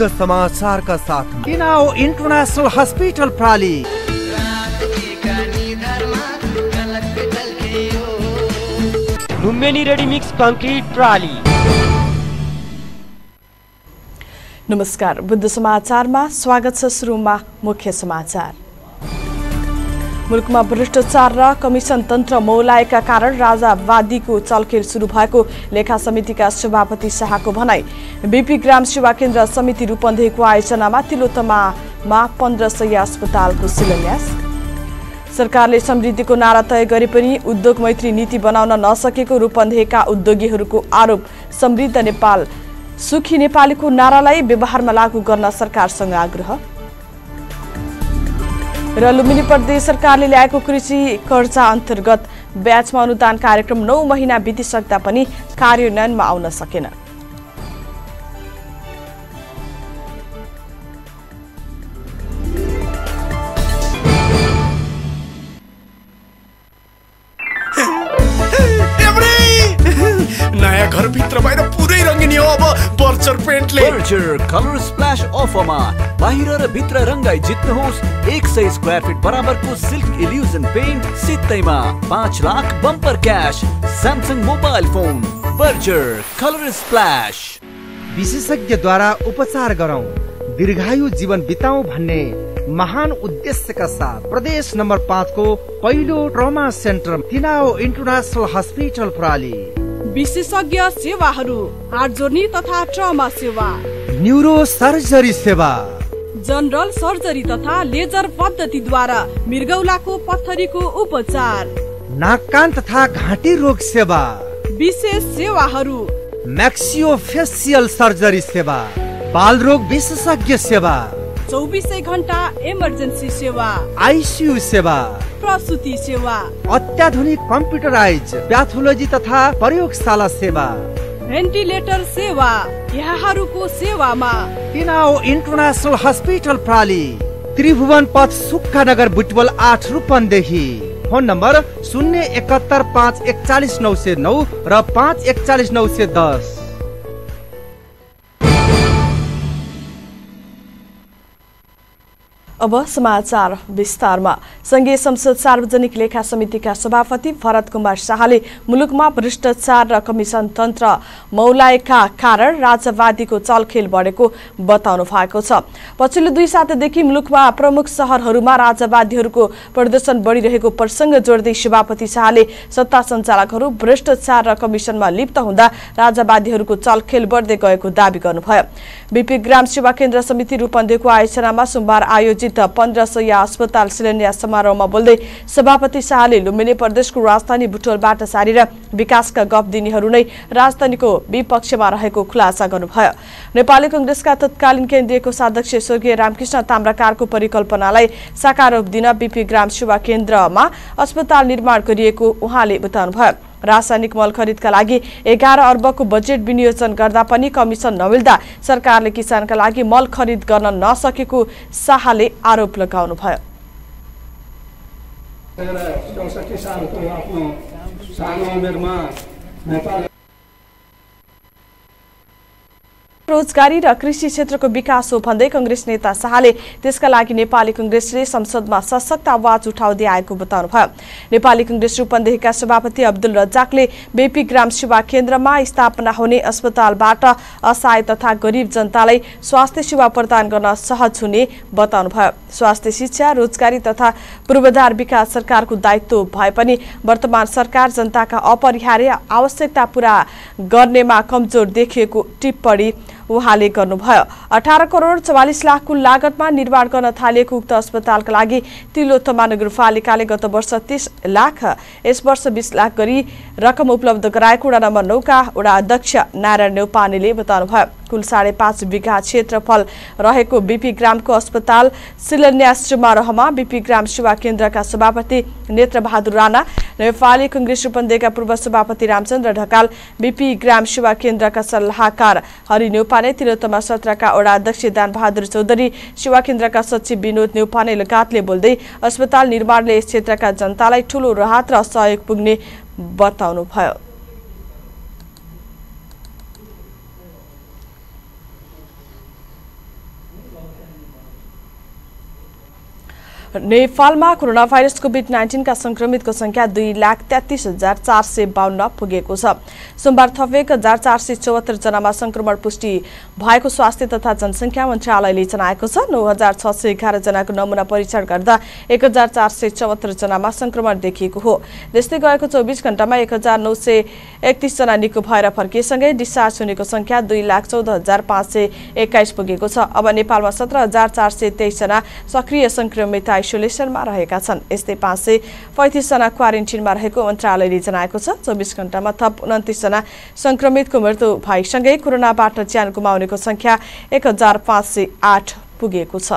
बुद्ध समाचारका साथ Tinau international hospital प्राली, लुम्बिनी रेडी मिक्स कंक्रीट प्राली। नमस्कार, बुद्ध समाचारमा स्वागत छ। सुरुमा मुख्य समाचार। मुलुकमा भ्रष्टाचार र कमिसन तन्त्र मौलाएका कारण राजावादीको चलखेल सुरु भएको लेखा समितिका सभापति शाहको भनाई। बीपी ग्राम सेवा केन्द्र समिति रूपन्देहीको आयोजनामा तिलोत्तमामा 1500 अस्पतालको शिलान्यास। सरकारले समृद्धिको नारा तय गरे पनि उद्योग मैत्री नीति बनाउन नसकेको रूपन्देहीका उद्योगीहरूको आरोप। समृद्ध नेपाल सुखी नेपालीको नारालाई व्यवहारमा लागू गर्न सरकारसँग आग्रह। र लुम्बिनी प्रदेश सरकारले ल्याएको कृषि कर्जा अन्तर्गत ब्याजमा अनुदान कार्यक्रम 9 महिना बितिसक्दा पनि कार्यान्वयनमा आउन सकेन। नयाँ घर भित्र बाहिर पुरै रङ्गिनी हो अब बर्चर पेन्टले। बर्चर कलर स्प्ल्याश अफरमा बाहिर र भित्र रङ्गाई जित्नुहोस्। 100 स्क्वायर फिट बराबरको सिल्क इल्युजन पेन्ट सित्तैमा 5 lakh bumper cash. Samsung mobile phone voucher colour splash. विशेषज्ञद्वारा उपचार गरौं, दीर्घायु जीवन बिताउँ भन्ने महान उद्देश्यका साथ प्रदेश नम्बर 5 को पहिलो trauma centre Tinau international hospital प्राली। विशेषज्ञ सेवाहरू, हार्ट जोर्नी तथा ट्रमा सेवा, न्यूरो सर्जरी सेवा, जनरल सर्जरी तथा लेजर पद्धतिद्वारा मृगौलाको पत्थरीको उपचार, नाक कान तथा घाँटी रोग सेवा, विशेष सेवाहरू, म्याक्सियोफेसियल सर्जरी सेवा, बाल रोग विशेषज्ञ सेवा, 24 घण्टा इमर्जेन्सी सेवा, आईसीयू सेवा, प्रसूति सेवा, अत्याधुनिक कम्प्युटराइज प्याथोलोजी तथा प्रयोगशाला सेवा, भेन्टिलेटर सेवा। यहाँहरूको सेवामा तिनाओ इन्टरनेशनल हस्पिटल प्राली, त्रिभुवन पथ सुक्खानगर बुटवल 8 रूपन्देही। फोन नम्बर 071 541 909 र 541 910। अब समाचार विस्तारमा। संघीय संसद सार्वजनिक लेखा समितिका सभापति भरत कुमार शाहले मुलुकमा भ्रष्टाचार र कमिसन तन्त्र मौलाएका कारण राजावादीको चलखेल बढेको बताउनु भएको छ। पछिल्लो 2 सातादेखि मुलुकमा प्रमुख शहरहरूमा राजावादीहरूको प्रदर्शन बढिरहेको प्रसंग जोड्दै सभापति शाहले सत्ता सञ्चालकहरू भ्रष्टाचार र कमिसनमा लिप्त हुँदा राजावादीहरूको चलखेल बढ्दै गएको दावी गर्नुभयो। बीपी ग्राम सेवा केन्द्र समिति रूपन्देहीको आयोजनामा सोमबार आयोजित 1500 अस्पताल शिलान्यास समारोहमा बोल्दै सभापति शाहले लुम्बिनी प्रदेशको राजधानी बुटवलबाट सारेर विकासका गफ दिनेहरू नै राजधानीको विपक्षमा रहेको खुलासा गर्नुभयो। नेपाली कांग्रेसका तत्कालीन केन्द्रीय कोषाध्यक्ष स्वर्गीय रामकृष्ण ताम्राकारको परिकल्पनालाई साकार रूप दिन बीपी ग्राम सेवा केन्द्रमा अस्पताल निर्माण गरिएको उहाँले बताउनुभयो। रासायनिक मल खरिदका लागि 11 अर्बको बजेट विनियोजन गर्दा पनि कमिसन नमिल्दा सरकारले किसानका लागि मल खरिद गर्न नसकेको शाहले आरोप लगाउनुभयो। रोजगारी र कृषि क्षेत्रको विकास हो भन्दै कांग्रेस नेता शाहले त्यसका लागि नेपाली कांग्रेसले संसदमा सशक्त आवाज उठाउँदै आएको बताउनुभयो। नेपाली कांग्रेस रूपन्देहीका सभापति अब्दुल रज्जाकले बीपी ग्राम सेवा केन्द्रमा स्थापना हुने अस्पतालबाट असहाय तथा गरिब जनतालाई स्वास्थ्य सेवा प्रदान गर्न सहज हुने बताउनुभयो। स्वास्थ्य, शिक्षा, रोजगारी तथा पूर्वाधार विकास सरकारको दायित्व भए पनि वर्तमान सरकार जनताका अपरिहार्य आवश्यकता पूरा गर्नेमा कमजोर देखिएको टिप्पणी उहाँले गर्नुभयो। 18 करोड 44 लाखको लागतमा निर्माण गर्न थालिएको उक्त अस्पतालका लागि तिलोत्तमा नगरपालिकाले गत वर्ष 30 लाख, यस वर्ष 20 लाख गरी रकम उपलब्ध गराएको वडा नम्बर 9 का वडा अध्यक्ष नारायण नेउपानेले बताउनुभयो। कुल 5.5 बिघा क्षेत्रफल रहेको बीपी ग्रामको अस्पताल शिलान्यास समारोहमा बीपी ग्राम सेवा केन्द्रका सभापति नेत्रबहादुर राणा, नेपाली कांग्रेस रूपन्देहीका पूर्व सभापति रामचन्द्र ढकाल, बीपी ग्राम सेवा केन्द्रका सल्लाहकार हरि नेउपाने, तिलोत्तमा सत्रका वडा अध्यक्ष दानबहादुर चौधरी, सेवा केन्द्रका सचिव विनोद नेउपाने लगायतले बोल्दै अस्पताल निर्माणले यस क्षेत्रका जनतालाई ठूलो राहत र सहयोग पुग्ने बताउनुभयो। नेपालमा कोरोना भाइरस कोभिड-19 का संक्रमितको संख्या 2,33,452 पुगेको छ। सोमबार थप 1,474 जनामा संक्रमण पुष्टि भएको स्वास्थ्य तथा जनसंख्या मन्त्रालयले जनाएको छ। 9,611 जनाको नमूना परीक्षण गर्दा 1,474 जनामा संक्रमण देखिएको हो। त्यस्तै गएको 24 घण्टामा 1,931 जना निको भएर फर्किएसँगै डिस्चार्ज हुनेको संख्या 2,14,521 पुगेको छ। अब नेपालमा 17,423 जना सक्रिय संक्रमित आइसोलेसनमा रहेका छन्। यस्तै 535 जना क्वारेन्टिनमा रहेको मन्त्रालयले जनाएको छ। 24 घण्टामा थप 29 जना संक्रमितको मृत्यु भएसँगै कोरोनाबाट ज्यान गुमाउनेको संख्या 1,508 पुगेको छ।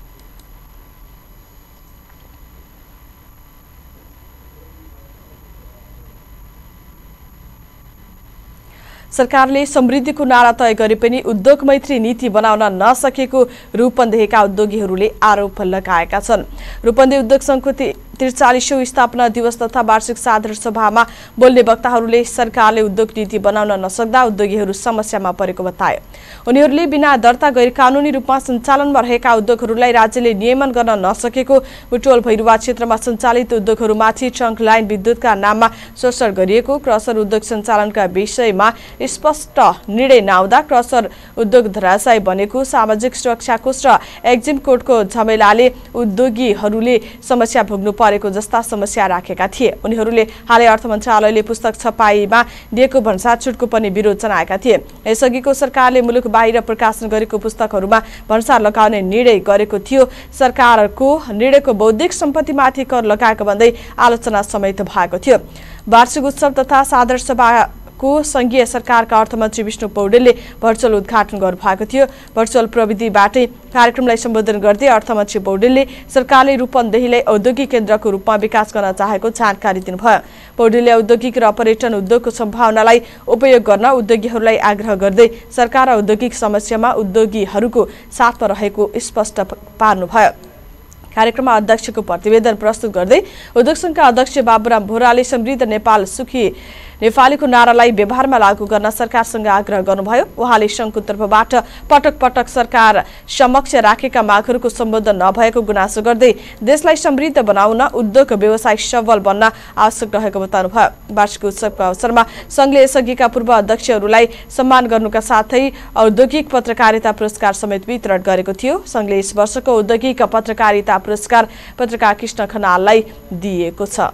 सरकारले समृद्धिको नारा तय गरे पनि उद्योग मैत्री नीति बनाउन नसकेको रूपन्देहीका उद्योगीहरूले आरोप लगाएका छन्। रूपन्देही उद्योग संघको 43औं स्थापना दिवस तथा वार्षिक साधारण सभामा बोल्ने वक्ताहरूले सरकारले उद्योग नीति बनाउन नसक्दा उद्योगीहरू समस्यामा परेको बताए। उनीहरूले बिना दर्ता गैर कानूनी रूपमा सञ्चालनमा रहेका उद्योगहरूलाई राज्यले नियमन गर्न नसकेको, बुटवल भैरुवा क्षेत्रमा सञ्चालित उद्योगहरूमाथि ट्रङ्क लाइन विद्युतका नाममा शोषण गरिएको, क्रसर उद्योग सञ्चालनका विषयमा स्पष्ट निर्णय नआउँदा क्रसर उद्योग धराशायी बनेको, सामाजिक सुरक्षा कोष र एक्जिम कोडको झमेलाले उद्योगीहरूले समस्या भोग्नु परेको जस्ता समस्या राखेका थिए। उनीहरूले हालै अर्थ मन्त्रालयले पुस्तक छपाईमा दिएको भन्सार छुटको पनि विरोध जनाएका थिए। यसअघिको सरकारले मुलुक बाहिर प्रकाशन गरेको पुस्तकहरूमा भन्सार लगाउने निर्णय गरेको थियो। सरकारको निर्णयको बौद्धिक सम्पत्तिमाथि कर लगाएको भन्दै आलोचना समेत भएको थियो। वार्षिक उत्सव तथा साधारण सभाको संघीय सरकारका अर्थमन्त्री विष्णु पौडेलले भर्चुअल उद्घाटन गर्नुभएको थियो। भर्चुअल प्रविधिबाटै कार्यक्रमलाई सम्बोधन गर्दै अर्थमन्त्री पौडेलले सरकारले रूपन्देहीलाई औद्योगिक केन्द्रको रूपमा विकास गर्न चाहेको जानकारी दिनुभयो। पौडेलले औद्योगिक र पर्यटन उद्योगको सम्भावनालाई उपयोग गर्न उद्योगीहरूलाई आग्रह गर्दै सरकार औद्योगिक समस्यामा उद्योगीहरूको साथमा रहेको स्पष्ट पार्नुभयो। कार्यक्रममा अध्यक्षको प्रतिवेदन प्रस्तुत गर्दै उद्योग संघका अध्यक्ष बाबुराम भोराले समृद्ध नेपाल सुखी नेपालीको नारालाई व्यवहारमा लागू गर्न सरकारसँग आग्रह गर्नुभयो। उहाँले संघको तर्फबाट पटक पटक सरकार समक्ष राखेका मागहरूको सम्बोधन नभएको गुनासो गर्दै देशलाई समृद्ध बनाउन उद्योग व्यवसाय सबल बन्न आवश्यक रहेको बताउनुभयो। वार्षिक उत्सवको अवसरमा संघले यसअघिका पूर्व अध्यक्षहरूलाई सम्मान गर्नुका साथै औद्योगिक पत्रकारिता पुरस्कार समेत वितरण गरेको थियो। संघले यस वर्षको औद्योगिक पत्रकारिता पुरस्कार पत्रकार कृष्ण खनाललाई दिएको छ।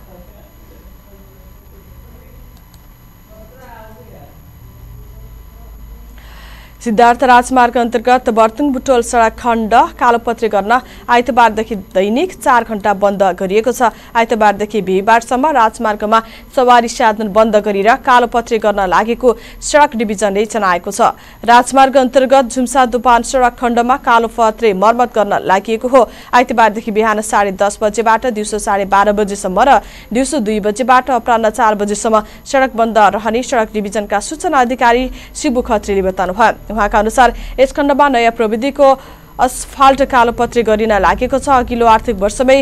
सिद्धार्थ राजमार्ग अन्तर्गत बर्तुङ बुटवल सडक खण्ड कालोपत्री गर्न आइतबारदेखि दैनिक 4 घण्टा बन्द गरिएको छ। आइतबारदेखि बिहिबारसम्म राजमार्गमा सवारी साधन बन्द गरेर कालोपत्री गर्न लागेको सडक डिभिजनले जनाएको छ। राजमार्ग अन्तर्गत झुम्सा दुपान सडक खण्डमा कालोपत्री मर्मत गर्न लागि हो। आइतबारदेखि बिहान 10:30 बजेबाट दिउँसो 12:30 बजेसम्म र दिउँसो 2 बजेबाट अपराह्न 4 बजेसम्म सडक बन्द रहने सडक डिभिजनका सूचना अधिकारी शिबु खत्रीले बताउनुभयो। उहाँका अनुसार यस खण्डमा नयाँ प्रविधिको अस्फाल्ट कालोपत्री गरिन लागेको छ। अघिल्लो आर्थिक वर्षमै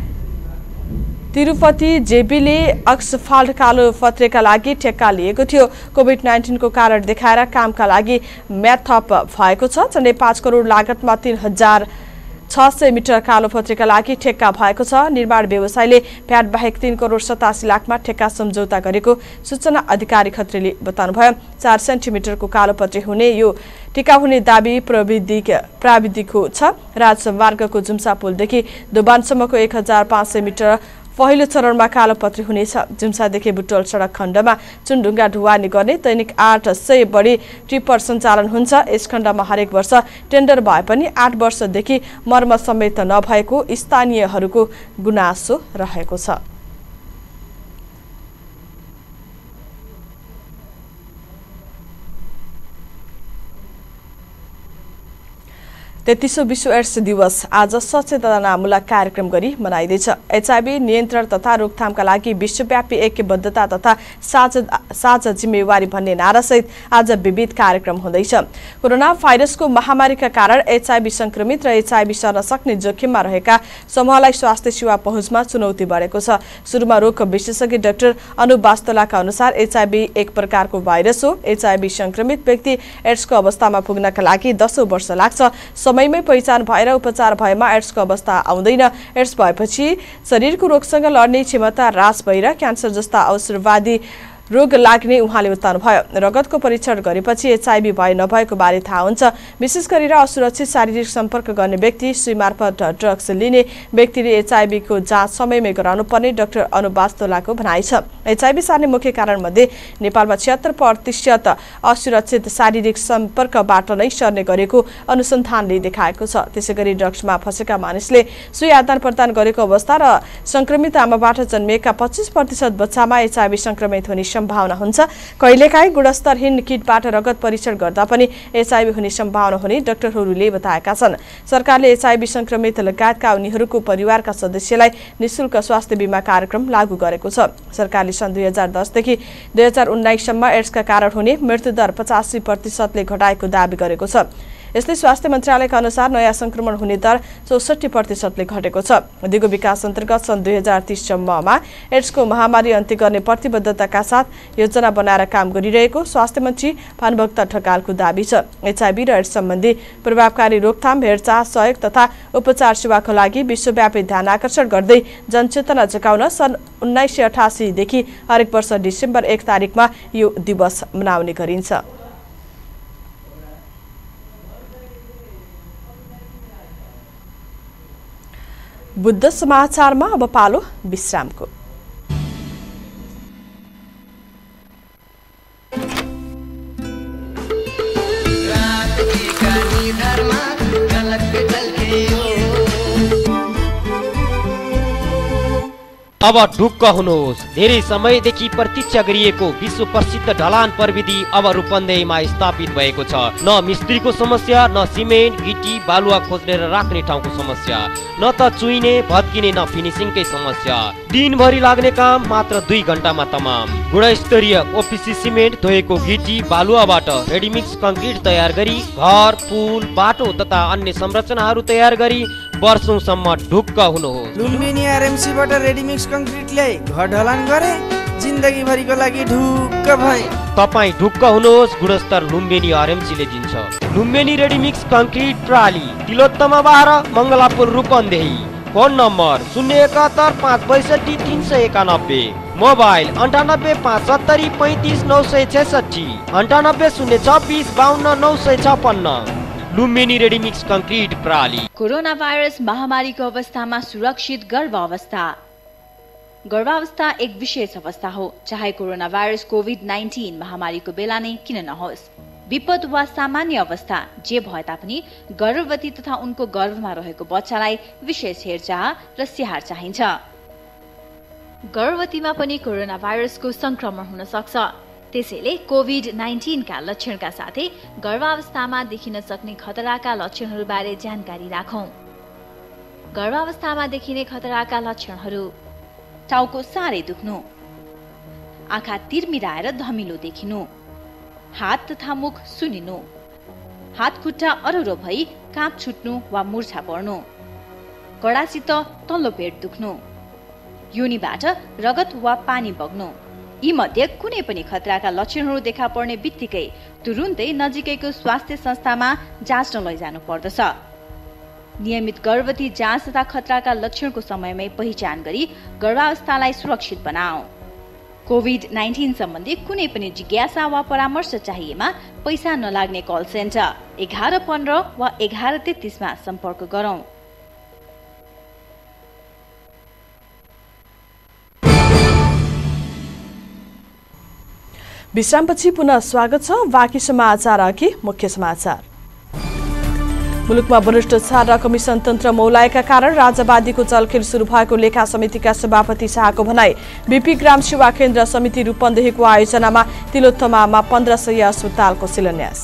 तिरुपति जेबीले अस्फाल्ट कालोपत्रीका लागि ठेक्का लिएको थियो। कोभिड-19 को कारण देखाएर कामका लागि म्याद थप भएको छ। झन्डै 5 करोड लागतमा 3,600 मिटर कालोपत्रीका लागि ठेक्का भएको छ। निर्माण व्यवसायले प्याड बाहेक 3 करोड 87 लाखमा ठेक्का सम्झौता गरेको सूचना अधिकारी खत्रीले बताउनुभयो। 4 सेन्टिमिटरको कालोपत्री हुने यो टिका हुने दाबी प्राविधिकको छ। राजमार्गको झुम्सा पुलदेखि दोबानसम्मको 1,500 मिटर पहिलो चरणमा कालोपत्री हुनेछ। झुम्सादेखि बुटवल सडक खण्डमा चुनढुङ्गा ढुवानी गर्ने दैनिक 800 बढी टिप्पर सञ्चालन हुन्छ। यस खण्डमा हरेक वर्ष टेन्डर भए पनि 8 वर्षदेखि मर्मत समेत नभएको स्थानीयहरूको गुनासो रहेको छ। 33औं विश्व एड्स दिवस आज सचेतनामूलक कार्यक्रम गरी मनाइँदैछ। एचआईभी नियन्त्रण तथा रोकथामका लागि विश्वव्यापी ऐक्यबद्धता तथा साझा जिम्मेवारी भन्ने नारासहित आज विविध कार्यक्रम हुँदैछ। कोरोना भाइरसको महामारीका कारण एचआईभी संक्रमित र एचआईभी सर्न सक्ने जोखिममा रहेका समूहलाई स्वास्थ्य सेवा पहुँचमा चुनौती बढेको छ। सुरुमा रोग विशेषज्ञ डाक्टर अनु वास्तोलाका अनुसार एचआईभी एक प्रकारको भाइरस हो। एचआईभी संक्रमित व्यक्ति एड्सको अवस्थामा पुग्नका लागि 10 वर्ष लाग्छ। समयमै पहिचान भएर उपचार भएमा एड्सको अवस्था आउँदैन। एड्स भएपछि शरीरको रोगसँग लड्ने क्षमता ह्रास भएर क्यान्सर जस्ता अवसरवादी रोग लाग्ने उहाँले बताउनुभयो। रगतको परीक्षण गरेपछि एचआईभी भए नभएको बारे थाहा हुन्छ। विशेष गरेर असुरक्षित शारीरिक सम्पर्क गर्ने व्यक्ति, सुई मार्फत ड्रग्स लिने व्यक्तिले एचआईभीको जाँच समयमै गराउनु पर्ने डाक्टर बुद्धवालको भनाइ छ। एचआईभी सार्ने मुख्य कारणमध्ये नेपालमा 76% असुरक्षित शारीरिक सम्पर्कबाट नै सर्ने गरेको अनुसन्धानले देखाएको छ। त्यसैगरी ड्रग्समा फँसेका मानिसले सुई आदान प्रदान गरेको अवस्था र संक्रमित आमाबाट जन्मिएका 25% बच्चामा एचआईभी संक्रमित हुने सम्भावना हुन्छ। कहिलेकाहीँ गुणस्तरहीन किटबाट रगत परीक्षण गर्दा पनि एचआईभी हुने सम्भावना हुने डाक्टरहरूले बताएका छन्। सरकारले एचआईभी संक्रमित लगायतका उनीहरूको परिवारका सदस्यलाई निशुल्क स्वास्थ्य बीमा कार्यक्रम लागू गरेको छ। सरकारले सन् 2010 देखि 2019 सम्म एड्सका कारण हुने मृत्युदर 85% घटाएको दावी गरेको छ। यस्तै स्वास्थ्य मन्त्रालयका अनुसार नयाँ संक्रमण हुने दर 64% घटेको छ। दिगो विकास अन्तर्गत सन् 2030 सम्ममा एड्सको महामारी अन्त्य गर्ने प्रतिबद्धताका साथ योजना बनाएर काम गरिरहेको स्वास्थ्य मन्त्री भानुभक्त ढकालको दावी छ। एचआईभी र एड्स सम्बन्धी प्रभावकारी रोकथाम, हेरचाह, सहयोग तथा उपचार सेवाको लागि विश्वव्यापी ध्यान आकर्षण गर्दै जनचेतना जगाउन सन् 1988 देखि हरेक वर्ष डिसेम्बर 1 तारिकमा यो दिवस मनाउने गरिन्छ। बुद्ध समाचारमा अब पालो विश्रामको। अब ढुक्क हुनुहोस्। धेरै समयदेखि प्रतीक्षा गरिएको विश्व प्रसिद्ध ढलान प्रविधि अब रूपन्देहीमा स्थापित भएको छ। न मिस्त्रीको समस्या, न सिमेन्ट, गिटी, बालुवा खोज्ने र राख्ने ठाउँको समस्या, न त चुइने भत्किने, न फिनिसिङकै समस्या। दिनभरि लाग्ने काम मात्र 2 घण्टामा तमाम। गुणस्तरीय ओपिसी सिमेन्ट, धोएको गिटी, बालुवाबाट रेडीमिक्स कङ्क्रिट तयार गरी घर, पुल, बाटो तथा अन्य संरचनाहरू तयार गरी वर्षौंसम्म ढुक्क हुनुहोस्। लुम्बिनी आरएमसीबाट रेडीमिक्स कङ्क्रिट ल्याई घर ढलान गरे, जिन्दगी भरिको लागि ढुक्क भए। तपाईँ ढुक्क हुनुहोस्, गुणस्तर लुम्बिनी आरएमसीले दिन्छ। लुम्बिनी रेडीमिक्स कङ्क्रिट प्राली, Tilottama 12, Mangalapur, Rupandehi. Phone number 071 562 391, mobile 98 570 35 966, 98 026 52 956। Lumbini ready mix concrete प्राली। कोरोना भाइरस महामारीको अवस्थामा सुरक्षित गर्भावस्था। गर्भावस्था एक विशेष अवस्था हो, चाहे कोरोना भाइरस कोभिड-19 महामारीको बेला नै किन नहोस्। विपद वा सामान्य अवस्था जे भए तापनि गर्भवती तथा उनको गर्भमा रहेको बच्चालाई विशेष हेरचाह र स्याहार चाहिन्छ। गर्भवतीमा पनि कोरोना भाइरसको संक्रमण हुन सक्छ। त्यसैले कोभिड-19 का लक्षणका साथै गर्भावस्थामा देखिन सक्ने खतराका लक्षणहरूबारे जानकारी राखौं। गर्भावस्थामा देखिने खतराका लक्षणहरू: टाउको साह्रै दुख्नु, आँखा तिरमिराएर धमिलो देखिनु, हात तथा मुख सुनिनु, हात खुट्टा अरुरो भई काँप छुट्नु वा मुर्छा पर्नु, कडासित तल्लो पेट दुख्नु, योनिबाट रगत वा पानी बग्नु। यी मध्ये कुनै पनि खतराका लक्षणहरू देखा पर्ने बित्तिकै तुरुन्तै नजिकैको स्वास्थ्य संस्थामा जाँच्न लैजानु पर्दछ। नियमित गर्भवती जाँच तथा खतराका लक्षणको समयमै पहिचान गरी गर्भावस्थालाई सुरक्षित बनाऊ। कोभिड-19 सम्बन्धी कुनै पनि जिज्ञासा वा परामर्श चाहिएमा पैसा नलाग्ने कल सेन्टर 1115 वा 1133 मा सम्पर्क गरौँ। विश्रामपछि पुनः स्वागत छ। बाँकी समाचार अघि मुख्य समाचार। मुलुकमा भ्रष्टाचार र कमिसन तन्त्र मौलाएका कारण राजवादीको चलखेल सुरु भएको लेखा समितिका सभापति शाहको भनाई। बीपी ग्राम सेवा केन्द्र समिति रूपन्देहीको आयोजनामा तिलोत्तमामा 1500 अस्पतालको शिलान्यास।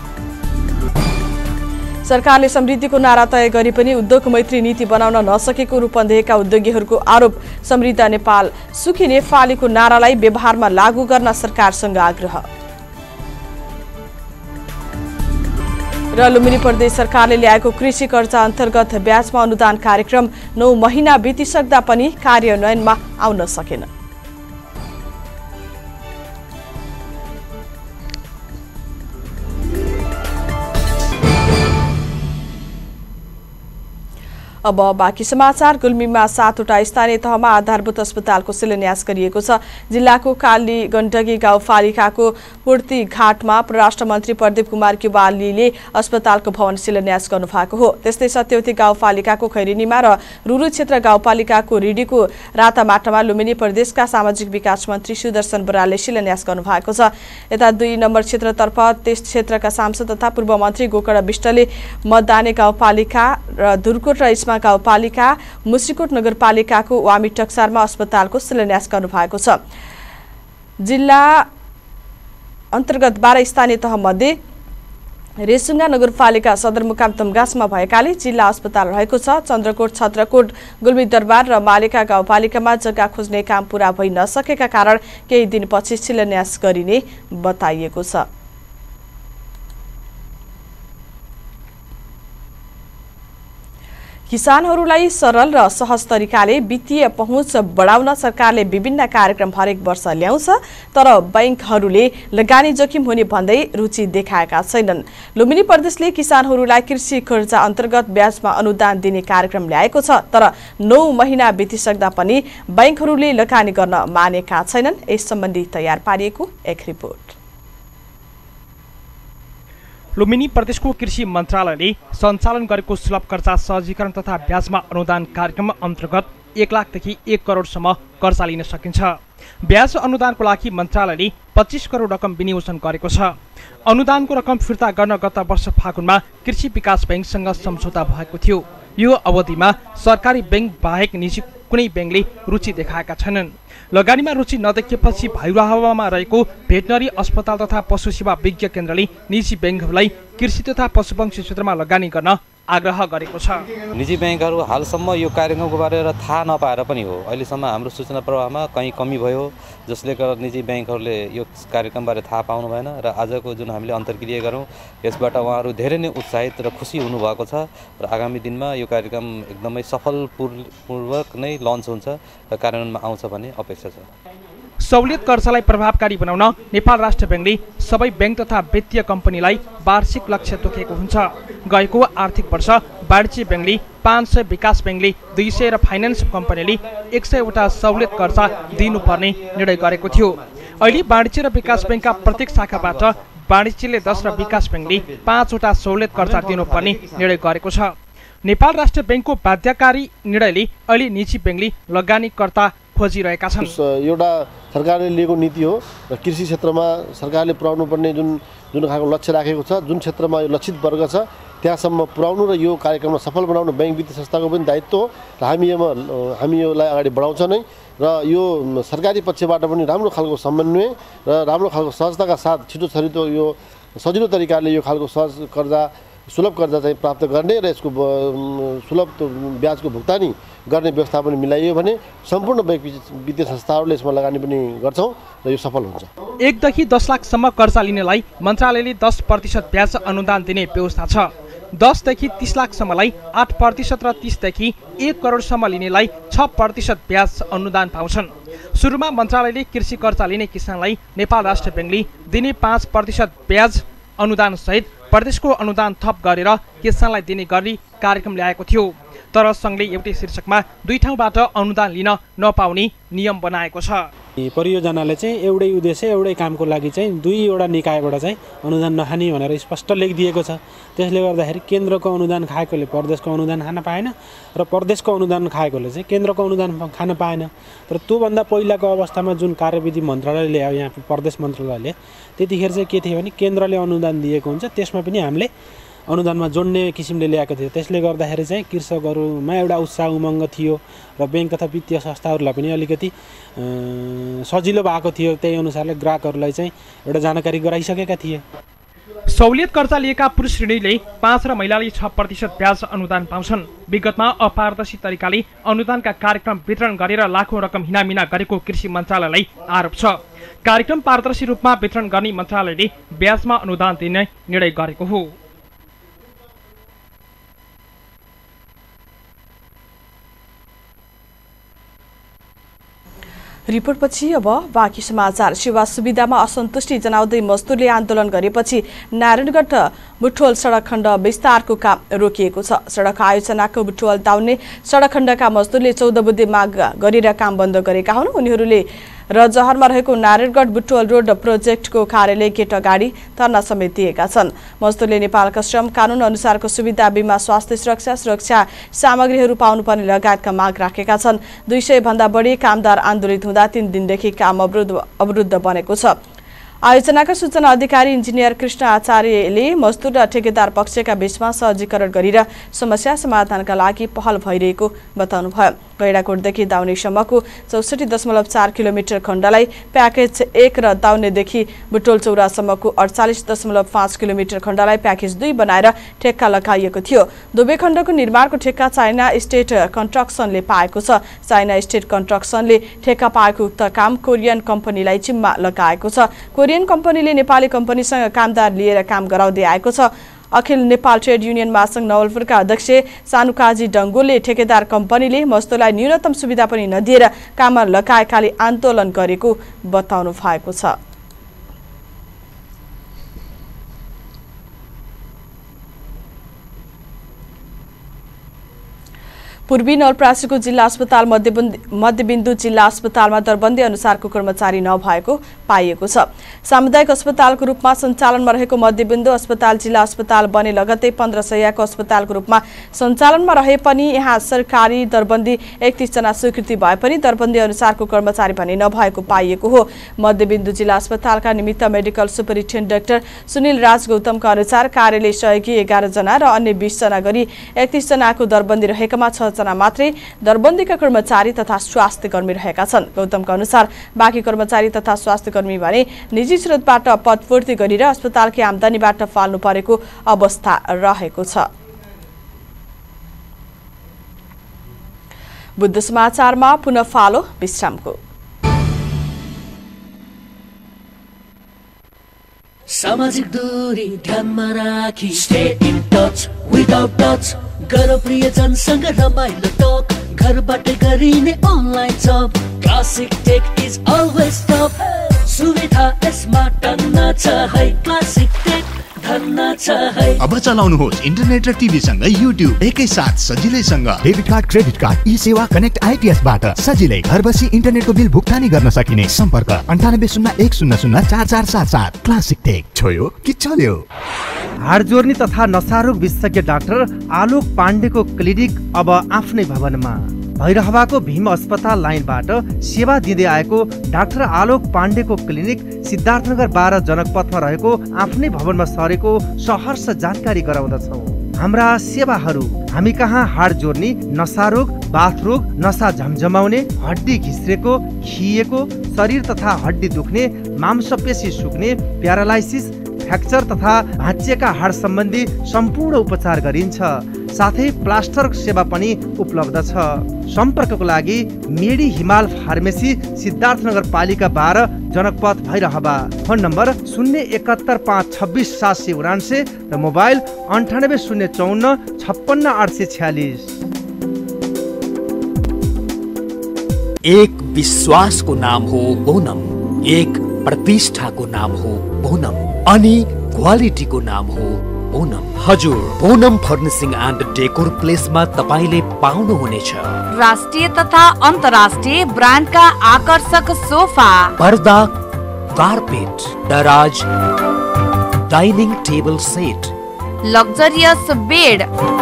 सरकारले समृद्धिको नारा तय गरी पनि उद्योग मैत्री नीति बनाउन नसकेको रूपन्देहीका उद्योगीहरूको आरोप। समृद्ध नेपाल सुखी नेपालीको नारालाई व्यवहारमा लागू गर्न सरकारसँग आग्रह। र लुम्बिनी प्रदेश सरकारले ल्याएको कृषि कर्जा अन्तर्गत ब्याजमा अनुदान कार्यक्रम 9 महिना बितिसक्दा पनि कार्यान्वयनमा आउन सकेन। अब बाँकी समाचार। गुल्मीमा 7वटा स्थानीय तहमा आधारभूत अस्पतालको शिलान्यास गरिएको छ। जिल्लाको काली गण्डकी गाउँपालिकाको पूर्ति घाटमा परराष्ट्र मन्त्री प्रदीप कुमार क्युबालीले अस्पतालको भवन शिलान्यास गर्नुभएको हो। त्यस्तै सत्यवती गाउँपालिकाको खैरेनीमा र रुरु क्षेत्र गाउँपालिकाको रिडीको रातामाटामा लुम्बिनी प्रदेशका सामाजिक विकास मन्त्री सुदर्शन बरालले शिलान्यास गर्नुभएको छ। यता 2 नम्बर क्षेत्रतर्फ त्यस क्षेत्रका सांसद तथा पूर्व मन्त्री गोकर्ण विष्टले मतदाने गाउँपालिका र धुर्कोट र इस्मा गाउँपालिका, मुसिकोट नगरपालिकाको वामी टक्सारमा अस्पतालको शिलान्यास गर्नुभएको छ। जिल्ला अन्तर्गत 12 स्थानीय तह मध्ये रेसुङ्गा नगरपालिका सदरमुकाम तमगासमा भएकाले जिल्ला अस्पताल रहेको छ। चन्द्रकोट, छत्रकोट, गुल्मी दरबार र मालेका गाउँपालिकामा जग्गा खोज्ने काम पूरा भइ नसकेका कारण केही दिनपछि शिलान्यास गरिने बताइएको छ। किसानहरूलाई सरल र सहज तरिकाले वित्तीय पहुँच बढाउन सरकारले विभिन्न कार्यक्रम हरेक वर्ष ल्याउँछ, तर बैंकहरूले लगानी जोखिम हुने भन्दै रुचि देखाएका छैनन्। लुम्बिनी प्रदेशले किसानहरूलाई कृषि कर्जा अन्तर्गत ब्याजमा अनुदान दिने कार्यक्रम ल्याएको छ, तर 9 महिना बितिसक्दा पनि बैंकहरूले लगानी गर्न मानेका छैनन्। यस सम्बन्धी तयार पारिएको एक रिपोर्ट। लुम्बिनी प्रदेशको कृषि मन्त्रालयले सञ्चालन गरेको सुलभ कर्जा सहजीकरण तथा ब्याजमा अनुदान कार्यक्रम अन्तर्गत 1 लाखदेखि 1 करोडसम्म कर्जा लिन सकिन्छ। ब्याज अनुदानको लागि मन्त्रालयले 25 करोड रकम विनियोजन गरेको छ। अनुदानको रकम फिर्ता गर्न गत वर्ष फागुनमा कृषि विकास बैंकसँग सम्झौता भएको थियो। यो अवधिमा सरकारी बैंक बाहेक निजी कुनै बैंकले रुचि देखाएका छैनन्। लगानीमा रुचि नदेखिएपछि भैरहवामा रहेको भेटनरी अस्पताल तथा पशु सेवा विज्ञ केन्द्रले निजी बैंकहरूलाई कृषि तथा पशुपक्षी क्षेत्रमा लगानी गर्न आग्रह गरेको छ। निजी बैंकहरू हालसम्म यो कार्यक्रमको बारेमा थाहा नपाएर पनि हो, अहिलेसम्म हाम्रो सूचना प्रवाहमा कहीँ कमी भयो, जसले गर्दा निजी बैंकहरूले यो कार्यक्रमबारे थाहा पाउनु भएन र आजको जुन हामीले अन्तर्क्रिया गरौँ यसबाट उहाँहरू धेरै नै उत्साहित र खुसी हुनुभएको छ र आगामी दिनमा यो कार्यक्रम एकदमै सफलपूर्वक नै लन्च हुन्छ र कार्यान्वयनमा आउँछ भन्ने अपेक्षा छ। सहुलियत कर्जालाई प्रभावकारी बनाउन नेपाल राष्ट्र बैंकले सबै बैंक तथा वित्तीय कम्पनीलाई वार्षिक लक्ष्य तोकेको हुन्छ। गएको आर्थिक वर्ष वाणिज्य बैंकले 500, विकास बैंकले 200 र फाइनान्स कम्पनीले 100 वटा सहुलियत कर्जा दिनुपर्ने निर्णय गरेको थियो। अहिले वाणिज्य र विकास बैंकका प्रत्येक शाखाबाट वाणिज्यले 10 र विकास बैंकले 5 वटा सहुलियत कर्जा दिनुपर्ने निर्णय गरेको छ। नेपाल राष्ट्र बैंकको बाध्यकारी निर्णयले अहिले निजी बैंकले लगानीकर्ता खोजिरहेका छन्। एउटा सरकारले लिएको नीति हो र कृषि क्षेत्रमा सरकारले पुर्याउनु पर्ने जुन खालको लक्ष्य राखेको छ, जुन क्षेत्रमा यो लक्षित वर्ग छ त्यहाँसम्म पुर्याउनु र यो कार्यक्रमलाई सफल बनाउनु बैंक वित्तीय संस्थाको पनि दायित्व हो र हामी यसलाई अगाडि बढाउँछ नै र यो सरकारी पक्षबाट पनि राम्रो खालको समन्वय र राम्रो खालको सहजताका साथ छिटो छरितो यो सजिलो तरिकाले यो खालको सहज कर्जा सुलभ कर्जा चाहिँ प्राप्त गर्ने र यसको सुलभ ब्याजको भुक्तानी गर्ने व्यवस्था पनि मिलाइयो भने सम्पूर्ण बैंक वित्तीय संस्थाहरूले यसमा लगानी पनि गर्छौँ र यो सफल हुन्छ। 1 देखि 10 लाखसम्म कर्जा लिनेलाई मन्त्रालयले 10% ब्याज अनुदान दिने व्यवस्था छ। 10 देखि 30 लाखसम्मलाई 8% र 30 देखि 1 करोडसम्म लिनेलाई 6% ब्याज अनुदान पाउँछन्। सुरुमा मन्त्रालयले कृषि कर्जा लिने किसानलाई नेपाल राष्ट्र बैंकले दिने 5% ब्याज अनुदान सहित प्रदेशको अनुदान थप गरेर किसानलाई दिने गरी कार्यक्रम ल्याएको थियो, तर संघले एउटै शीर्षकमा 2 ठाउँबाट अनुदान लिन नपाउने नियम बनाएको छ। परियोजनाले चाहिँ एउटै उद्देश्य एउटै कामको लागि चाहिँ 2वटा निकायबाट चाहिँ अनुदान नखाने भनेर स्पष्ट लेखिदिएको छ। त्यसले गर्दाखेरि केन्द्रको अनुदान खाएकोले प्रदेशको अनुदान खान पाएन र प्रदेशको अनुदान खाएकोले चाहिँ केन्द्रको अनुदान खान पाएन। तर त्योभन्दा पहिलाको अवस्थामा जुन कार्यविधि मन्त्रालयले यहाँ प्रदेश मन्त्रालयले त्यतिखेर चाहिँ के थियो भने केन्द्रले अनुदान दिएको हुन्छ, त्यसमा पनि हामीले अनुदानमा जोड्ने किसिमले ल्याएको थियो। त्यसले गर्दाखेरि चाहिँ कृषकहरूमा एउटा उत्साह उमङ्ग थियो र बैंक तथा वित्तीय संस्थाहरूलाई पनि अलिकति सजिलो भएको थियो। त्यही अनुसारले ग्राहकहरूलाई चाहिँ एउटा जानकारी गराइसकेका थिए। सहुलियत कर्जा लिएका पुरुष ऋणीले 5 र महिलाले 6% ब्याज अनुदान पाउँछन्। विगतमा अपारदर्शी तरिकाले अनुदानका कार्यक्रम वितरण गरेर लाखौं रकम हिनामिना गरेको कृषि मन्त्रालयलाई आरोप छ। कार्यक्रम पारदर्शी रूपमा वितरण गर्ने मन्त्रालयले ब्याजमा अनुदान दिने निर्णय गरेको हो। रिपोर्टपछि अब बाँकी समाचार। सेवा सुविधामा असन्तुष्टि जनाउँदै मजदुरले आन्दोलन गरेपछि नारायणगढ बुटवल सडक खण्ड विस्तारको काम रोकिएको छ। सडक आयोजनाको बुटवल दाउने सडक खण्डका मजदुरले 14 बुधे माग गरेर काम बन्द गरेका हुन्। उनीहरूले रजहरमा रहेको नारायणगढ बुटवल रोड प्रोजेक्टको कार्यालय गेट अगाडि धरना समेत दिएका छन्। मजदुरले नेपालका श्रम कानून अनुसारको सुविधा, बिमा, स्वास्थ्य सुरक्षा सामग्रीहरू पाउनुपर्ने लगायतका माग राखेका छन्। 200 भन्दा बढी कामदार आन्दोलित हुँदा 3 दिनदेखि काम अवरुद्ध बनेको छ। आयोजनाका सूचना अधिकारी इन्जिनियर कृष्ण आचार्यले मजदुर र ठेकेदार पक्षका बीचमा सहजीकरण गरेर समस्या समाधानका लागि पहल भइरहेको बताउनुभयो। गैडाकोटदेखि दाउनेसम्मको 64.4 किलोमिटर खण्डलाई प्याकेज 1 र दाउनेदेखि बुटोल चौरासम्मको 48.5 किलोमिटर खण्डलाई प्याकेज 2 बनाएर ठेक्का लगाइएको थियो। दुवै खण्डको निर्माणको ठेक्का चाइना स्टेट कन्स्ट्रक्सनले पाएको छ। चाइना स्टेट कन्स्ट्रक्सनले ठेक्का पाएको उक्त काम कोरियन कम्पनीलाई जिम्मा लगाएको छ। कोरियन कम्पनीले नेपाली कम्पनीसँग कामदार लिएर काम गराउँदै आएको छ। अखिल नेपाल ट्रेड युनियन महासंघ नवलपुरका अध्यक्ष सानुकाजी डङ्गोलले ठेकेदार कम्पनीले मजदुरलाई न्यूनतम सुविधा पनि नदिएर काममा लगाएकाले आन्दोलन गरेको बताउनु भएको छ। पूर्वी नवलपरासीको जिल्ला अस्पताल मध्यबिन्दु जिल्ला अस्पतालमा दरबन्दी अनुसारको कर्मचारी नभएको पाइएको छ। सामुदायिक अस्पतालको रूपमा सञ्चालनमा रहेको मध्यबिन्दु अस्पताल जिल्ला अस्पताल बने लगतै 15 शय्याको अस्पतालको रूपमा सञ्चालनमा रहे पनि यहाँ सरकारी दरबन्दी 31 जना स्वीकृति भए पनि दरबन्दी अनुसारको कर्मचारी भने नभएको पाइएको हो। मध्यबिन्दु जिल्ला अस्पतालका निमित्त medical superintendent doctor Sunil Raj गौतमका अनुसार कार्यालय सहयोगी 11 जना र अन्य 20 जना गरी 31 जनाको दरबन्दी रहेकामा 6 जना मात्रै दरबन्दीका कर्मचारी तथा स्वास्थ्य कर्मी रहेका छन्। गौतमका अनुसार बाँकी कर्मचारी तथा स्वास्थ्य कर्मी भने निजी स्रोतबाट पदपूर्ति गरेर अस्पतालकै आम्दानीबाट फाल्नु परेको अवस्था रहेको छ। बुद्ध समाचारमा पुनः फालो विश्रामको। सामाजिक दूरी ध्यानमा राखी stay in touch without touch गर प्रियजनसँग रमाइलो टक घरबाट गरिने अनलाइन जब classic tech is always top सुविधा यसमा टन्न छ है क्लासिक टेक धन्न छ है। अब चलाउनुहोस् इन्टरनेट र टिभी सँगै युट्युब एकै साथ सजिलैसँग। Debit card, credit card, e Sewa connect IPS बाट सजिलै घर बसी इन्टरनेटको बिल भुक्तानी गर्न सकिने। सम्पर्क 9801004477। क्लासिक टेक छोयो कि चल्यो। हाड जोर्नी तथा नसारोग विशेषज्ञ डाक्टर आलोक पाण्डेको क्लिनिक अब आफ्नै भवनमा। भैरहवाको भीम अस्पताल लाइनबाट सेवा दिँदै आएको डाक्टर आलोक पाण्डेको क्लिनिक सिद्धार्थनगर 12 जनकपथमा रहेको आफ्नै भवनमा सरेको सहर्ष जानकारी गराउँदछौँ। हाम्रा सेवाहरू हामी कहाँ हाड जोर्नी, नसारोग, बाथरोग, नसा झमझमाउने, हड्डी घिस्रेको, खिएको, शरीर तथा हड्डी दुख्ने, मांसपेशी सुक्ने, प्यारालाइसिस, फ्र्याक्चर तथा भाँचिएका हाड सम्बन्धी सम्पूर्ण उपचार गरिन्छ। साथै प्लास्टर सेवा पनि उपलब्ध छ। सम्पर्कको लागि मेडी हिमाल फार्मेसी सिद्धार्थनगर पालिका 12 जनकपथ भैरहवा। फोन नम्बर 07152266749 र मोबाइल 9804556846। एक विश्वासको नाम हो ओनम, एक प्रतिष्ठाको नाम हो ओनम अनि क्वालिटीको नाम हो ओनम। हजुर, ओनम फर्निसिङ एन्ड डेकोर प्लेसमा तपाईले पाउनुहुनेछ राष्ट्रिय तथा अन्तर्राष्ट्रिय ब्रान्डका आकर्षक सोफा, पर्दा, कार्पेट, दराज, dining table set, luxurious bed,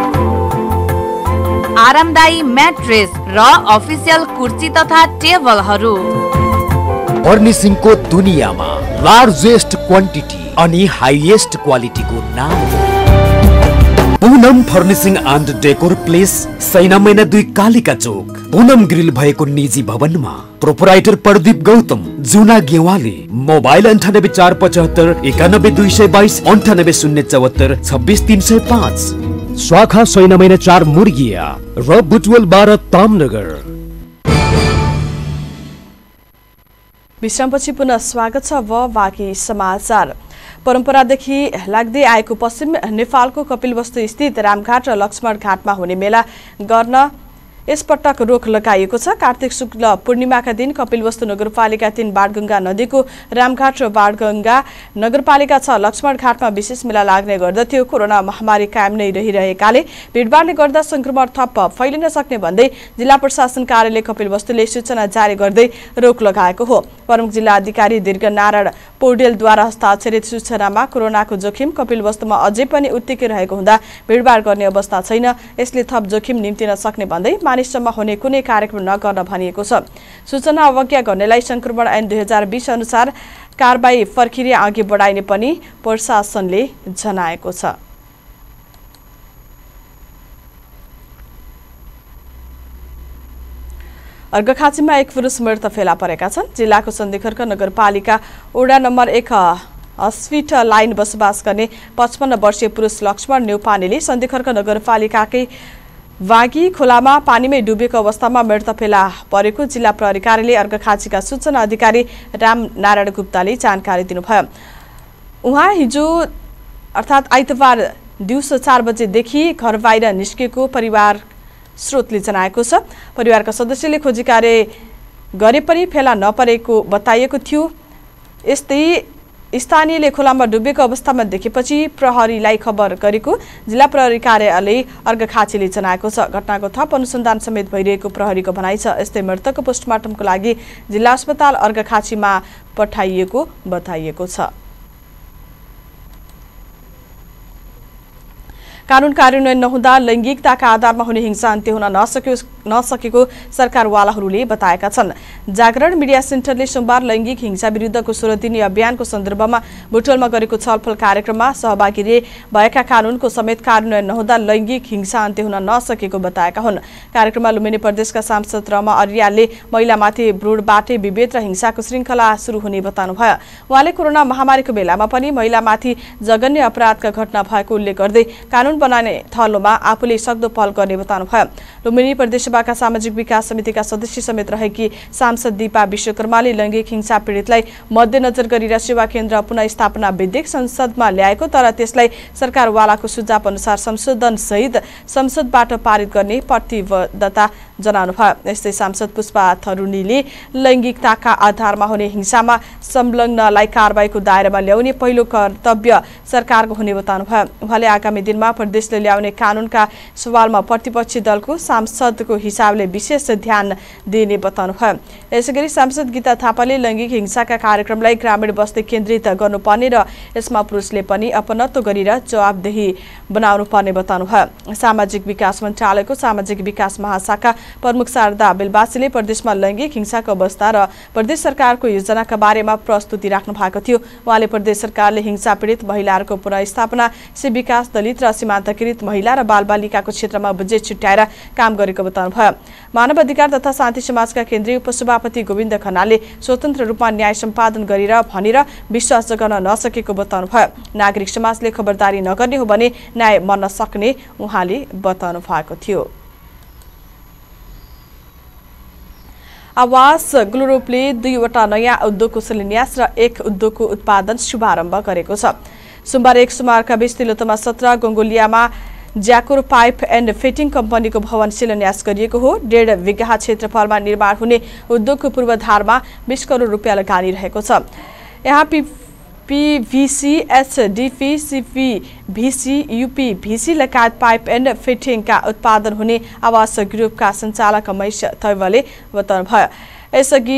आरामदायी म्याट्रेस र अफिसियल कुर्सी तथा टेबलहरू। फर्निसिङको दुनियाँमा लार्जेस्ट क्वान्टिटी अनि हाइएस्ट क्वालिटीको नाम हो Poonam furnishing and decor place, Saina Maina 2 Kalika Chowk. Poonam grill भएको निजी भवनमा प्रोपराइटर प्रदीप गौतम, जुना गेवाली। मोबाइल 98475 91222 98074 26305। शाखा सैना मैना 4 मुर्गिया र बुटवल 12 तामनगर। विश्रामपछि पुनः स्वागत छ। बाँकी समाचार। परम्परादेखि लाग्दै आएको पश्चिम नेपालको कपिलवस्तु स्थित रामघाट र लक्ष्मण घाटमा हुने मेला गर्न यसपटक रोक लगाइएको छ। कार्तिक शुक्ल पूर्णिमाका दिन कपिलवस्तु नगरपालिका 3 बाणगंगा नदीको रामघाट र बाणगंगा नगरपालिका 6 लक्ष्मणघाटमा विशेष मेला लाग्ने गर्दथ्यो। कोरोना महामारी कायम नै रहिरहेकाले भिडभाडले गर्दा संक्रमण थप फैलिन सक्ने भन्दै जिल्ला प्रशासन कार्यालय कपिलवस्तुले सूचना जारी गर्दै रोक लगाएको हो। प्रमुख जिल्ला अधिकारी दीर्घनारायण पौडेलद्वारा हस्ताक्षरित सूचनामा कोरोनाको जोखिम कपिलवस्तुमा अझै पनि उत्तिकै रहेको हुँदा भिडभाड गर्ने अवस्था छैन। यसले थप जोखिम निम्तिन सक्ने भन्दै मानिससम्म हुने कुनै कार्यक्रम नगर्न भनिएको छ। सूचना अवज्ञा गर्नेलाई संक्रमण ऐन 2020 अनुसार कारबाही फर्किने अघि बढाइने पनि प्रशासनले जनाएको छ। अर्घखाँचीमा एक पुरुष मृत फेला परेका छन्। जिल्लाको सन्धिखर्क नगरपालिका वडा नम्बर 1 हस्पिटल लाइन बसोबास गर्ने 55 वर्षीय पुरुष लक्ष्मण न्यूपानेले सन्धिखर्क नगरपालिकाकै वागी खोलामा पानीमै डुबेको अवस्थामा मृत फेला परेको जिल्ला प्रहरी कार्यालय अर्घखाँचीका सूचना अधिकारी रामनारायण गुप्ताले जानकारी दिनुभयो। उहाँ हिजो अर्थात् आइतबार दिउँसो 4 बजेदेखि घर बाहिर निस्केको परिवार स्रोतले जनाएको छ। परिवारका सदस्यले खोजी कार्य गरे पनि फेला नपरेको बताइएको थियो। यस्तै स्थानीयले खोलामा डुबेको अवस्थामा देखेपछि प्रहरीलाई खबर गरेको जिल्ला प्रहरी कार्यालय अर्घखाँचीले जनाएको छ। घटनाको थप अनुसन्धान समेत भइरहेको प्रहरीको भनाइ छ। यस्तै मृतकको पोस्टमार्टमको लागि जिल्ला अस्पताल अर्घखाँचीमा पठाइएको बताइएको छ। कानुन कार्यान्वयन नहुँदा लैंगिकताका आधारमा हुने हिंसा अन्त्य हुन नसकेको सरकारवालाहरूले बताएका छन्। जागरण मिडिया सेन्टरले सोमबार लैंगिक हिंसा विरुद्धको 16 दिने अभियानको सन्दर्भमा बुटवलमा गरेको छलफल कार्यक्रममा सहभागीले भएका कानुनको समेत कार्यान्वयन नहुँदा लैंगिक हिंसा अन्त्य हुन नसकेको बताएका हुन्। कार्यक्रममा लुम्बिनी प्रदेशका सांसद रमा अर्यालले महिलामाथि भ्रूणबाटै विभेद र हिंसाको श्रृङ्खला सुरु हुने बताउनुभयो। उहाँले कोरोना महामारीको बेलामा पनि महिलामाथि जघन्य अपराधका घटना भएको उल्लेख गर्दै कानुन बनाउने थलोमा आफूले सक्दो पहल गर्ने बताउनुभयो। लुम्बिनी प्रदेशसभाका सामाजिक विकास समितिका सदस्य समेत रहेकी सांसद दीपा विश्वकर्माले लैंगिक हिंसा पीडितलाई मध्यनजर गरेर सेवा केन्द्र पुनःस्थापना विधेयक संसदमा ल्याएको तर त्यसलाई सरकारवालाको सुझाव अनुसार संशोधन सहित संसदबाट पारित गर्ने प्रतिबद्धता जनाउनुभयो। यस्तै सांसद पुष्पा थरुनीले लैंगिकताका आधारमा हुने हिंसामा संलग्नलाई कारबाहीको दायरामा ल्याउने पहिलो कर्तव्य सरकारको हुने बताउनुभयो। उहाँले आगामी दिनमा प्रदेशले ल्याउने कानुनका सवालमा प्रतिपक्षी दलको सांसदको हिसाबले विशेष ध्यान दिने बताउनुभयो। यसैगरी सांसद गीता थापाले लैंगिक हिंसाका कार्यक्रमलाई ग्रामीण बस्ती केन्द्रित गर्नुपर्ने र यसमा पुरुषले पनि अपनत्व गरेर जवाबदेही बनाउनु पर्ने बताउनुभयो। सामाजिक विकास मन्त्रालयको सामाजिक विकास महाशाखा प्रमुख शारदा बेलबासीले प्रदेशमा लैंगिक हिंसाको अवस्था र प्रदेश सरकारको योजनाका बारेमा प्रस्तुति राख्नु भएको थियो। उहाँले प्रदेश सरकारले हिंसा पीडित महिलाहरूको पुनःस्थापना से विकास दलित र सीमान्तकृत महिला र बालबालिकाको क्षेत्रमा बजेट छुट्याएर काम गरेको बताउनुभयो। मानव अधिकार तथा शान्ति समाजका केन्द्रीय उपसभापति गोविन्द खनालले स्वतन्त्र रूपमा न्याय सम्पादन गरेर भनेर विश्वास जगाउन नसकेको बताउनुभयो। नागरिक समाजले खबरदारी नगर्ने हो भने न्याय मर्न सक्ने उहाँले बताउनु भएको थियो। आवास ग्लोरोपले 2वटा नयाँ उद्योगको शिलान्यास र 1 उद्योगको उत्पादन शुभारम्भ गरेको छ। सोमबार 1 सोमबारका बीच तिलोत्तमा 17 गंगोलियामा ज्याकोर पाइप एन्ड फिटिङ कम्पनीको भवन शिलान्यास गरिएको हो। 1.5 बिघा क्षेत्रफलमा निर्माण हुने उद्योगको पूर्वाधारमा 20 करोड रुपियाँ लगानी रहेको छ। यहाँ पीभीसी, एचडीपी, सीपीभीसी, यूपीभीसी लगायत पाइप एन्ड फिटिङका उत्पादन हुने आवास ग्रुपका सञ्चालक महेश थैवले बताउनुभयो। यसअघि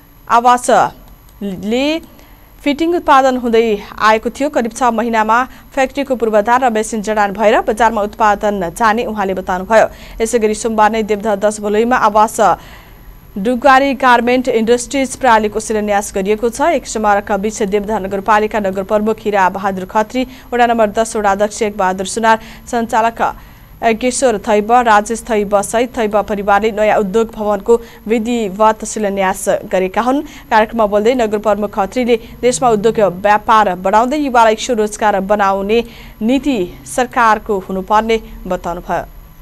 आवासले फिटिङ उत्पादन हुँदै आएको थियो। करिब 6 महिनामा फ्याक्ट्रीको पूर्वाधार र बेसिन जडान भएर बजारमा उत्पादन जाने उहाँले बताउनुभयो। यसैगरी सोमबार नै देवधा 10 भोलैमा आवास डुगारी गार्मेन्ट इन्डस्ट्रिज प्रणालीको शिलान्यास गरिएको छ। 1 सोमबारका बीच देवधा नगरपालिका नगर प्रमुख हीरा बहादुर खत्री, वडा नम्बर 10 वडा अध्यक्ष 1 बहादुर सुनार, सञ्चालक केशोर थैब, राजेश थैब सहित थैब परिवारले नयाँ उद्योग भवनको विधिवत शिलान्यास गरेका हुन्। कार्यक्रममा बोल्दै नगर प्रमुख खत्रीले देशमा उद्योग व्यापार बढाउँदै युवालाई स्वरोजगार बनाउने नीति सरकारको हुनुपर्ने बताउनुभयो।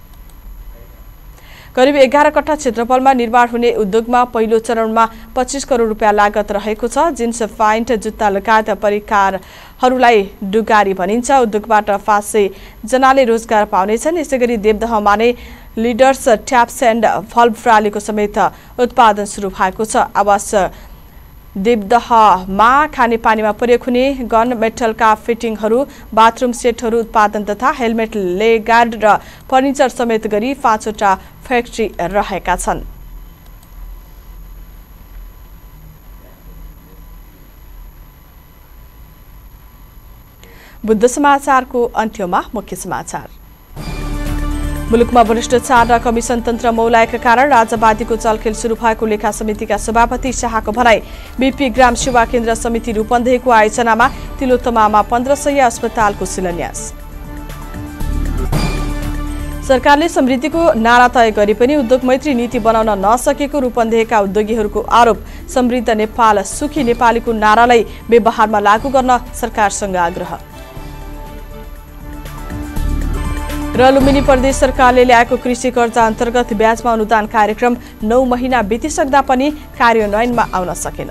करिब 11 कट्ठा क्षेत्रफलमा निर्माण हुने उद्योगमा पहिलो चरणमा 25 करोड रुपियाँ लागत रहेको छ। जिन्स, प्यान्ट, जुत्ता लगायत परिकारहरूलाई डुगारी भनिन्छ। उद्योगबाट 500 जनाले रोजगार पाउनेछन्। यसैगरी देवदहमा नै लिडर्स ट्याप्स एन्ड भल्भ प्रणालीको समेत उत्पादन सुरु भएको छ। आवास देवदहमा खानेपानीमा प्रयोग हुने गन मेटलका फिटिङहरू, बाथरुम सेटहरू उत्पादन तथा हेलमेट, लेगार्ड र फर्निचर समेत गरी 5 वटा फ्याक्ट्री रहेका छन्। बुद्ध समाचारको अन्त्यमा मुख्य समाचार। मुलुकमा भ्रष्टाचार र कमिसन तन्त्र मौलाएका कारण राजवादीको चलखेल सुरु भएको लेखा समितिका सभापति शाहको भनाई। बीपी ग्राम सेवा केन्द्र समिति रूपन्देहीको आयोजनामा तिलोत्तमामा 1500 अस्पतालको शिलान्यास। सरकारले समृद्धिको नारा तय गरे पनि उद्योग मैत्री नीति बनाउन नसकेको रूपन्देहीका उद्योगीहरूको आरोप। समृद्ध नेपाल सुखी नेपालीको नारालाई व्यवहारमा लागू गर्न सरकारसँग आग्रह। र लुम्बिनी प्रदेश सरकारले ल्याएको कृषि कर्जा अन्तर्गत ब्याजमा अनुदान कार्यक्रम 9 महिना बितिसक्दा पनि कार्यान्वयनमा आउन सकेन।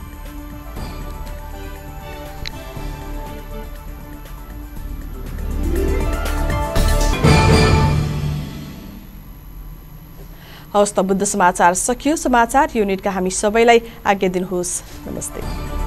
हवस् त बुद्ध समाचार सकियो। समाचार युनिटका हामी सबैलाई आज्ञा दिनुहोस्। नमस्ते।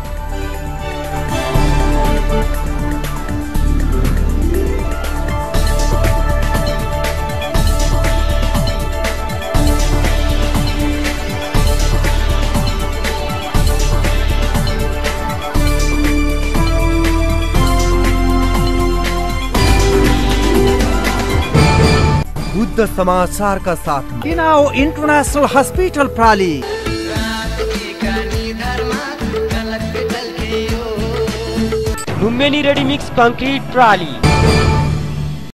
बुद्ध समाचार का साथ तिनाओ इंटरनेशनल हॉस्पिटल प्राली, लुम्बिनी रेडी मिक्स कंक्रीट प्राली,